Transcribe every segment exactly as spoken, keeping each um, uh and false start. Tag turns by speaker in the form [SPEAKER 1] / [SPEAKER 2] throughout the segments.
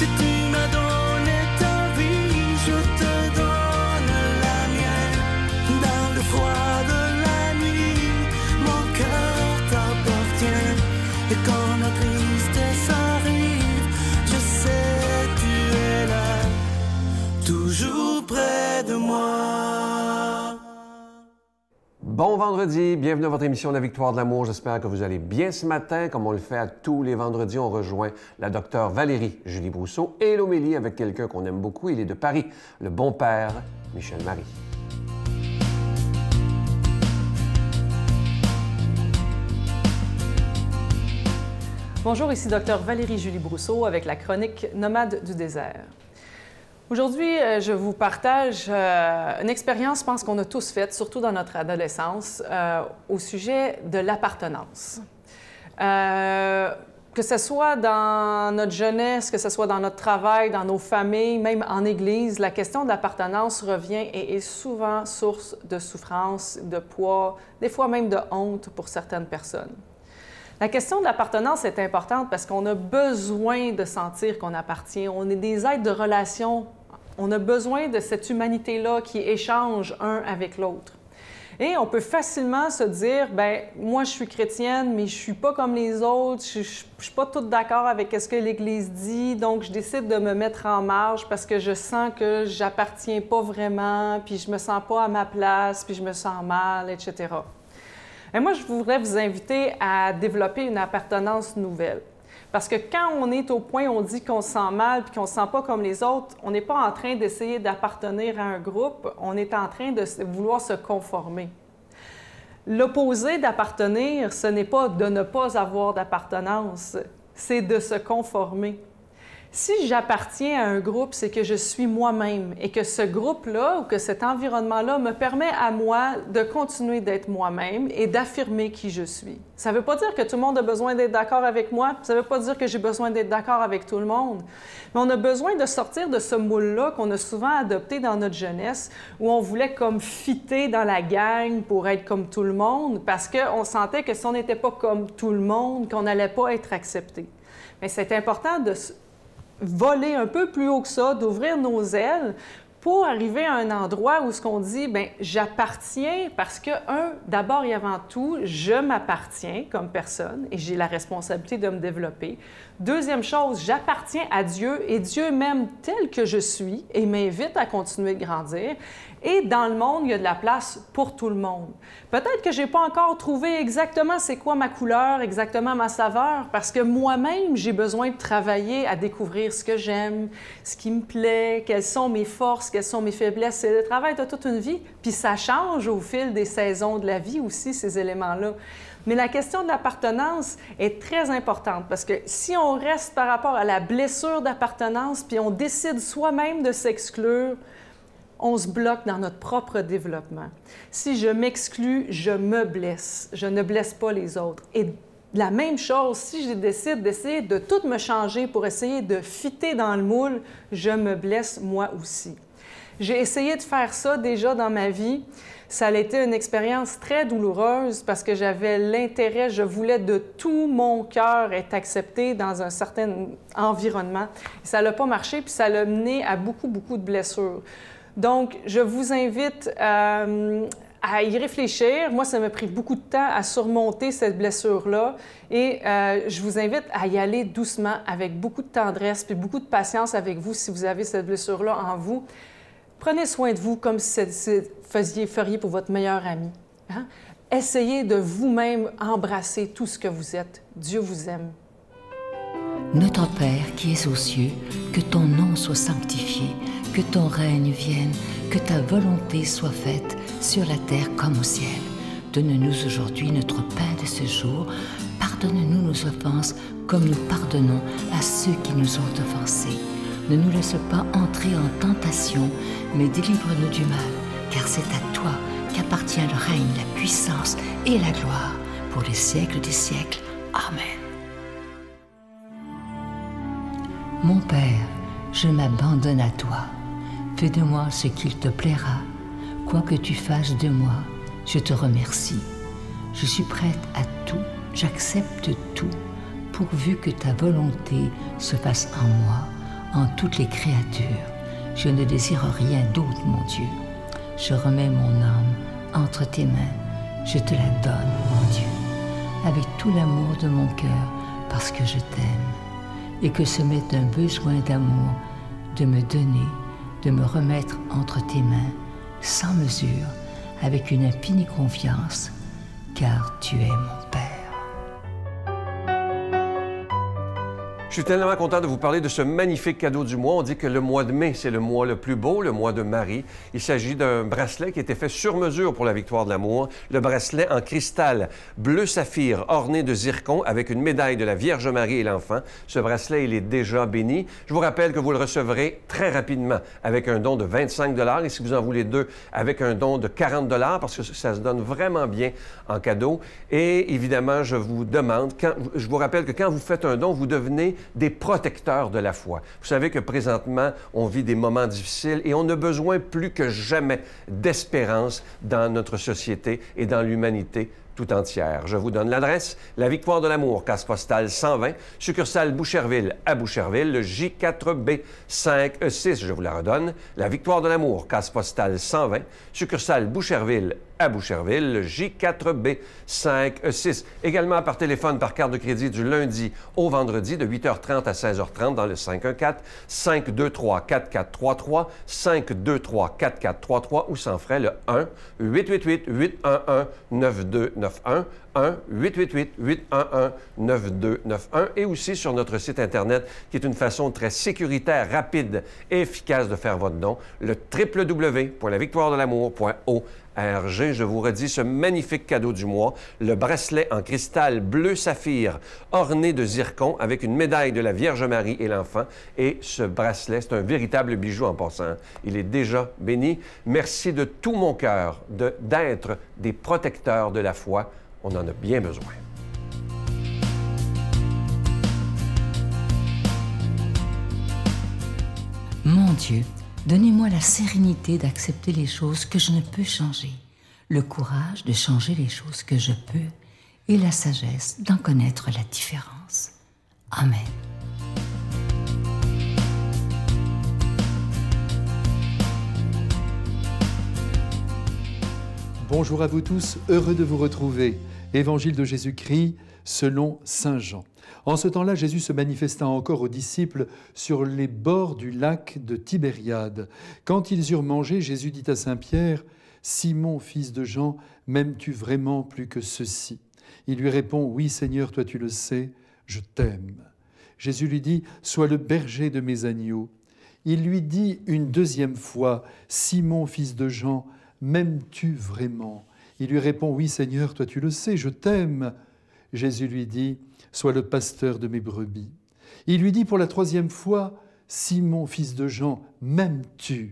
[SPEAKER 1] Si tu m'as donné ta vie, je te donne la mienne. Dans le froid de la nuit, mon cœur t'appartient. Et quand la tristesse arrive, je sais tu es là, toujours près de moi.
[SPEAKER 2] Bon vendredi, bienvenue à votre émission La Victoire de l'amour. J'espère que vous allez bien ce matin. Comme on le fait à tous les vendredis, on rejoint la docteure Valérie Julie Brousseau et l'homélie avec quelqu'un qu'on aime beaucoup. Il est de Paris, le bon père Michel Marie.
[SPEAKER 3] Bonjour, ici docteure Valérie Julie Brousseau avec la chronique Nomade du désert. Aujourd'hui, euh, je vous partage euh, une expérience, je pense qu'on a tous faite, surtout dans notre adolescence, euh, au sujet de l'appartenance. Euh, que ce soit dans notre jeunesse, que ce soit dans notre travail, dans nos familles, même en Église, la question de l'appartenance revient et est souvent source de souffrance, de poids, des fois même de honte pour certaines personnes. La question de l'appartenance est importante parce qu'on a besoin de sentir qu'on appartient. On est des êtres de relation. On a besoin de cette humanité-là qui échange un avec l'autre. Et on peut facilement se dire, bien, moi, je suis chrétienne, mais je ne suis pas comme les autres, je ne suis pas toute d'accord avec ce que l'Église dit, donc je décide de me mettre en marge parce que je sens que je n'appartiens pas vraiment, puis je ne me sens pas à ma place, puis je me sens mal, et cetera. Et moi, je voudrais vous inviter à développer une appartenance nouvelle. Parce que quand on est au point où on dit qu'on se sent mal et qu'on ne se sent pas comme les autres, on n'est pas en train d'essayer d'appartenir à un groupe, on est en train de vouloir se conformer. L'opposé d'appartenir, ce n'est pas de ne pas avoir d'appartenance, c'est de se conformer. Si j'appartiens à un groupe, c'est que je suis moi-même et que ce groupe-là ou que cet environnement-là me permet à moi de continuer d'être moi-même et d'affirmer qui je suis. Ça ne veut pas dire que tout le monde a besoin d'être d'accord avec moi, ça ne veut pas dire que j'ai besoin d'être d'accord avec tout le monde, mais on a besoin de sortir de ce moule-là qu'on a souvent adopté dans notre jeunesse où on voulait comme fitter dans la gang pour être comme tout le monde parce qu'on sentait que si on n'était pas comme tout le monde, qu'on n'allait pas être accepté. Mais c'est important de voler un peu plus haut que ça, d'ouvrir nos ailes pour arriver à un endroit où ce qu'on dit, bien, j'appartiens parce que, un, d'abord et avant tout, je m'appartiens comme personne et j'ai la responsabilité de me développer. Deuxième chose, j'appartiens à Dieu et Dieu m'aime tel que je suis et m'invite à continuer de grandir. Et dans le monde, il y a de la place pour tout le monde. Peut-être que je n'ai pas encore trouvé exactement c'est quoi ma couleur, exactement ma saveur, parce que moi-même, j'ai besoin de travailler à découvrir ce que j'aime, ce qui me plaît, quelles sont mes forces, quelles sont mes faiblesses. C'est le travail de toute une vie, puis ça change au fil des saisons de la vie aussi, ces éléments-là. Mais la question de l'appartenance est très importante parce que si on reste par rapport à la blessure d'appartenance, puis on décide soi-même de s'exclure, on se bloque dans notre propre développement. Si je m'exclus, je me blesse. Je ne blesse pas les autres. Et la même chose, si je décide d'essayer de tout me changer pour essayer de fitter dans le moule, je me blesse moi aussi. J'ai essayé de faire ça déjà dans ma vie. Ça a été une expérience très douloureuse parce que j'avais l'intérêt, je voulais de tout mon cœur être acceptée dans un certain environnement. Et ça n'a pas marché, puis ça l'a mené à beaucoup, beaucoup de blessures. Donc, je vous invite euh, à y réfléchir. Moi, ça m'a pris beaucoup de temps à surmonter cette blessure-là et euh, je vous invite à y aller doucement, avec beaucoup de tendresse puis beaucoup de patience avec vous si vous avez cette blessure-là en vous. Prenez soin de vous comme si vous feriez pour votre meilleur ami. Hein? Essayez de vous-même embrasser tout ce que vous êtes. Dieu vous aime.
[SPEAKER 4] Notre Père qui es aux cieux, que ton nom soit sanctifié, que ton règne vienne, que ta volonté soit faite sur la terre comme au ciel. Donne-nous aujourd'hui notre pain de ce jour. Pardonne-nous nos offenses comme nous pardonnons à ceux qui nous ont offensés. Ne nous laisse pas entrer en tentation, mais délivre-nous du mal, car c'est à toi qu'appartient le règne, la puissance et la gloire pour les siècles des siècles. Amen. Mon Père, je m'abandonne à toi. Fais de moi ce qu'il te plaira. Quoi que tu fasses de moi, je te remercie. Je suis prête à tout, j'accepte tout, pourvu que ta volonté se fasse en moi, en toutes les créatures. Je ne désire rien d'autre, mon Dieu. Je remets mon âme entre tes mains. Je te la donne, mon Dieu, avec tout l'amour de mon cœur, parce que je t'aime, et que ce m'est un besoin d'amour de me donner, de me remettre entre tes mains, sans mesure, avec une infinie confiance, car tu es mon Père.
[SPEAKER 2] Je suis tellement content de vous parler de ce magnifique cadeau du mois. On dit que le mois de mai, c'est le mois le plus beau, le mois de Marie. Il s'agit d'un bracelet qui a été fait sur mesure pour la victoire de l'amour. Le bracelet en cristal bleu saphir orné de zircon avec une médaille de la Vierge Marie et l'enfant. Ce bracelet, il est déjà béni. Je vous rappelle que vous le recevrez très rapidement avec un don de vingt-cinq dollars et si vous en voulez deux, avec un don de quarante dollars parce que ça se donne vraiment bien en cadeau. Et évidemment, je vous demande, quand, je vous rappelle que quand vous faites un don, vous devenez des protecteurs de la foi. Vous savez que présentement, on vit des moments difficiles et on a besoin plus que jamais d'espérance dans notre société et dans l'humanité tout entière. Je vous donne l'adresse, la Victoire de l'amour, case postale cent vingt, succursale Boucherville à Boucherville, le J quatre B cinq E six, je vous la redonne, la Victoire de l'amour, case postale cent vingt, succursale Boucherville à Boucherville, le J quatre B cinq E six. Également par téléphone, par carte de crédit du lundi au vendredi de huit heures trente à seize heures trente dans le cinq un quatre, cinq deux trois, quatre quatre trois trois, cinq deux trois, quatre quatre trois trois ou sans frais le un huit huit huit, huit un un, neuf deux neuf un, un huit huit huit, huit un un, neuf deux neuf un et aussi sur notre site Internet qui est une façon très sécuritaire, rapide et efficace de faire votre don, le w w w point la victoire de l'amour point org. Je vous redis ce magnifique cadeau du mois, le bracelet en cristal bleu saphir orné de zircon avec une médaille de la Vierge Marie et l'enfant. Et ce bracelet, c'est un véritable bijou en passant. Il est déjà béni. Merci de tout mon cœur de, d'être des protecteurs de la foi. On en a bien besoin.
[SPEAKER 4] Mon Dieu, donnez-moi la sérénité d'accepter les choses que je ne peux changer, le courage de changer les choses que je peux et la sagesse d'en connaître la différence. Amen.
[SPEAKER 5] Bonjour à vous tous, heureux de vous retrouver. Évangile de Jésus-Christ selon saint Jean. En ce temps-là, Jésus se manifesta encore aux disciples sur les bords du lac de Tibériade. Quand ils eurent mangé, Jésus dit à saint Pierre, « Simon, fils de Jean, m'aimes-tu vraiment plus que ceci ?» Il lui répond, « Oui, Seigneur, toi tu le sais, je t'aime. » Jésus lui dit, « Sois le berger de mes agneaux. » Il lui dit une deuxième fois, « Simon, fils de Jean, m'aimes-tu vraiment ?» Il lui répond, « Oui, Seigneur, toi tu le sais, je t'aime. » Jésus lui dit, « Sois le pasteur de mes brebis. » Il lui dit pour la troisième fois, « Simon, fils de Jean, m'aimes-tu »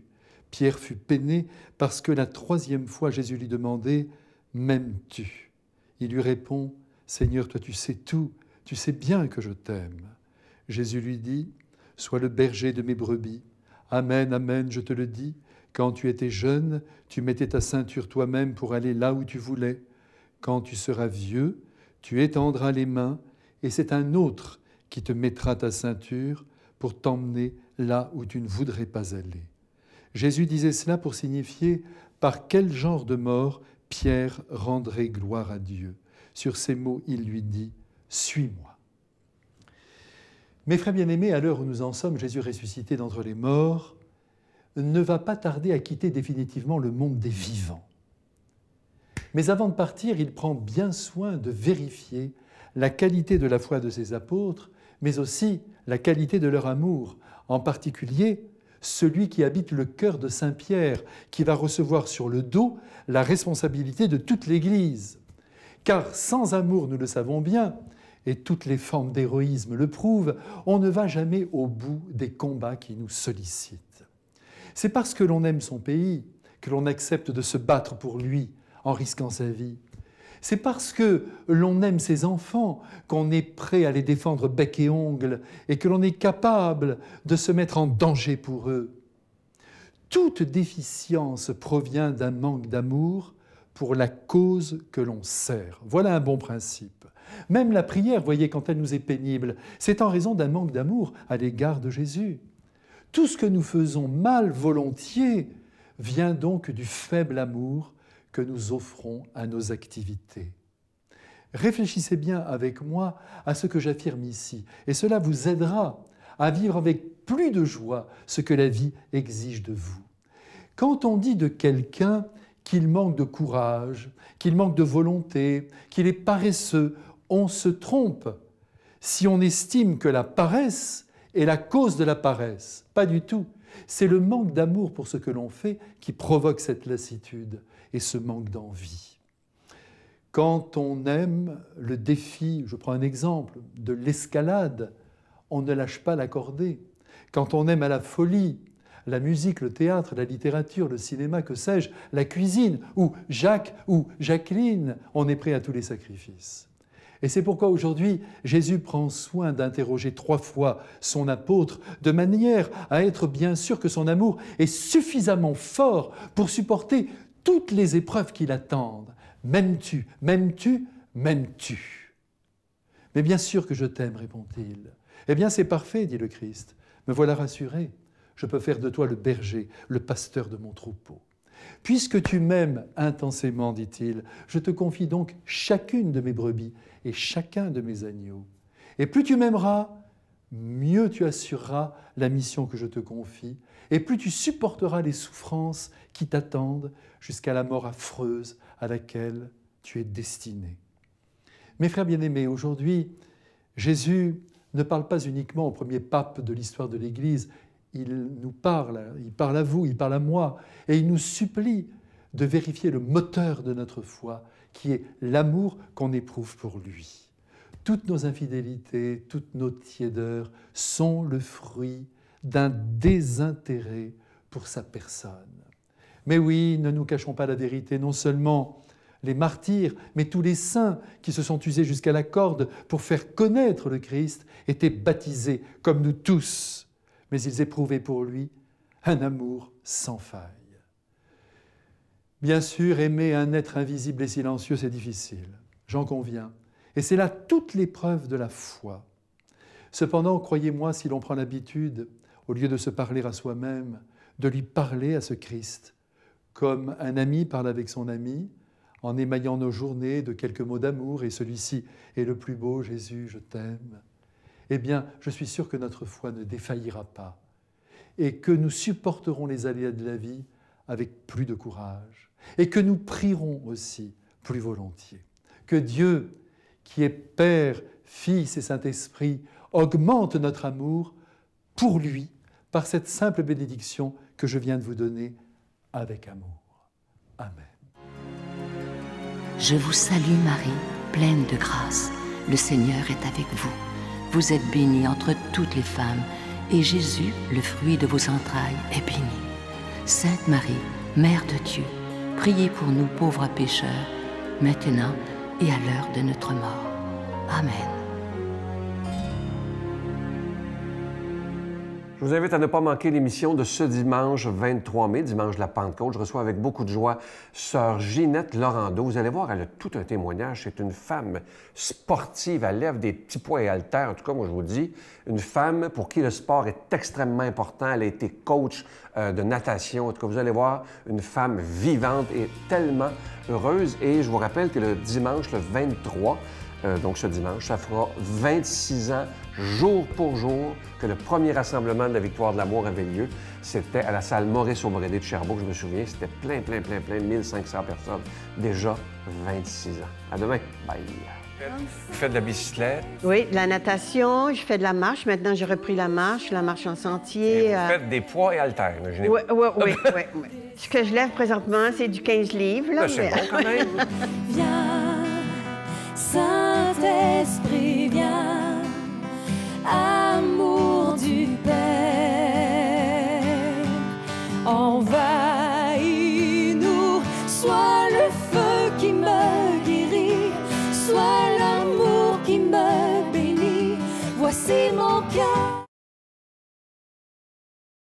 [SPEAKER 5] Pierre fut peiné parce que la troisième fois Jésus lui demandait, « M'aimes-tu » Il lui répond, « Seigneur, toi tu sais tout, tu sais bien que je t'aime. » Jésus lui dit, « Sois le berger de mes brebis. Amen, amen, je te le dis, quand tu étais jeune, tu mettais ta ceinture toi-même pour aller là où tu voulais. Quand tu seras vieux, tu étendras les mains et c'est un autre qui te mettra ta ceinture pour t'emmener là où tu ne voudrais pas aller. » Jésus disait cela pour signifier par quel genre de mort Pierre rendrait gloire à Dieu. Sur ces mots, il lui dit « Suis-moi ». Mes frères bien-aimés, à l'heure où nous en sommes, Jésus ressuscité d'entre les morts ne va pas tarder à quitter définitivement le monde des vivants. Mais avant de partir, il prend bien soin de vérifier la qualité de la foi de ses apôtres, mais aussi la qualité de leur amour, en particulier celui qui habite le cœur de saint Pierre, qui va recevoir sur le dos la responsabilité de toute l'Église. Car sans amour, nous le savons bien, et toutes les formes d'héroïsme le prouvent, on ne va jamais au bout des combats qui nous sollicitent. C'est parce que l'on aime son pays que l'on accepte de se battre pour lui en risquant sa vie. C'est parce que l'on aime ses enfants qu'on est prêt à les défendre bec et ongle et que l'on est capable de se mettre en danger pour eux. Toute déficience provient d'un manque d'amour pour la cause que l'on sert. Voilà un bon principe. Même la prière, voyez, quand elle nous est pénible, c'est en raison d'un manque d'amour à l'égard de Jésus. Tout ce que nous faisons mal volontiers vient donc du faible amour que nous offrons à nos activités. Réfléchissez bien avec moi à ce que j'affirme ici, et cela vous aidera à vivre avec plus de joie ce que la vie exige de vous. Quand on dit de quelqu'un qu'il manque de courage, qu'il manque de volonté, qu'il est paresseux, on se trompe si on estime que la paresse est la cause de la paresse. Pas du tout. C'est le manque d'amour pour ce que l'on fait qui provoque cette lassitude et ce manque d'envie. Quand on aime le défi, je prends un exemple, de l'escalade, on ne lâche pas la cordée. Quand on aime à la folie, la musique, le théâtre, la littérature, le cinéma, que sais-je, la cuisine, ou Jacques ou Jacqueline, on est prêt à tous les sacrifices. Et c'est pourquoi aujourd'hui, Jésus prend soin d'interroger trois fois son apôtre, de manière à être bien sûr que son amour est suffisamment fort pour supporter toutes les épreuves qui l'attendent. M'aimes-tu, m'aimes-tu, m'aimes-tu? Mais bien sûr que je t'aime, répond-il. Eh bien, c'est parfait, dit le Christ. Me voilà rassuré. Je peux faire de toi le berger, le pasteur de mon troupeau. Puisque tu m'aimes intensément, dit-il, je te confie donc chacune de mes brebis et chacun de mes agneaux. Et plus tu m'aimeras, mieux tu assureras la mission que je te confie, et plus tu supporteras les souffrances qui t'attendent jusqu'à la mort affreuse à laquelle tu es destiné. Mes frères bien-aimés, aujourd'hui, Jésus ne parle pas uniquement au premier pape de l'histoire de l'Église, il nous parle, il parle à vous, il parle à moi, et il nous supplie de vérifier le moteur de notre foi, qui est l'amour qu'on éprouve pour lui. Toutes nos infidélités, toutes nos tiédeurs sont le fruit d'un désintérêt pour sa personne. Mais oui, ne nous cachons pas la vérité, non seulement les martyrs, mais tous les saints qui se sont usés jusqu'à la corde pour faire connaître le Christ étaient baptisés comme nous tous, mais ils éprouvaient pour lui un amour sans faille. Bien sûr, aimer un être invisible et silencieux, c'est difficile, j'en conviens, et c'est là toute l'épreuve de la foi. Cependant, croyez-moi, si l'on prend l'habitude, au lieu de se parler à soi-même, de lui parler à ce Christ, comme un ami parle avec son ami, en émaillant nos journées de quelques mots d'amour, et celui-ci est le plus beau, Jésus, je t'aime, eh bien, je suis sûr que notre foi ne défaillira pas et que nous supporterons les aléas de la vie avec plus de courage et que nous prierons aussi plus volontiers. Que Dieu, qui est Père, Fils et Saint-Esprit, augmente notre amour pour lui par cette simple bénédiction que je viens de vous donner avec amour. Amen.
[SPEAKER 4] Je vous salue Marie, pleine de grâce. Le Seigneur est avec vous. Vous êtes bénie entre toutes les femmes, et Jésus, le fruit de vos entrailles, est béni. Sainte Marie, Mère de Dieu, priez pour nous pauvres pécheurs, maintenant et à l'heure de notre mort. Amen.
[SPEAKER 2] Je vous invite à ne pas manquer l'émission de ce dimanche vingt-trois mai, dimanche de la Pentecôte. Je reçois avec beaucoup de joie sœur Ginette Laurando. Vous allez voir, elle a tout un témoignage. C'est une femme sportive, elle lève des petits poids et haltères. En tout cas, moi, je vous dis, une femme pour qui le sport est extrêmement important. Elle a été coach euh, de natation. En tout cas, vous allez voir, une femme vivante et tellement heureuse. Et je vous rappelle que le dimanche, le vingt-trois, Euh, donc ce dimanche, ça fera vingt-six ans, jour pour jour, que le premier rassemblement de la Victoire de l'Amour avait lieu. C'était à la salle Maurice-Aubrédé de Sherbrooke, je me souviens, c'était plein, plein, plein, plein, mille cinq cents personnes. Déjà vingt-six ans. À demain. Bye. Vous faites de la bicyclette?
[SPEAKER 6] Oui, de la natation, je fais de la marche. Maintenant, j'ai repris la marche, la marche en sentier.
[SPEAKER 2] Et vous
[SPEAKER 6] euh...
[SPEAKER 2] faites des poids et haltères, imaginez-vous.
[SPEAKER 6] Oui, oui, oui, oui, oui. Ce que je lève présentement, c'est du quinze livres. Là,
[SPEAKER 2] là, c'est
[SPEAKER 6] mais...
[SPEAKER 2] bon quand même.
[SPEAKER 7] Viens, Saint-Esprit, viens.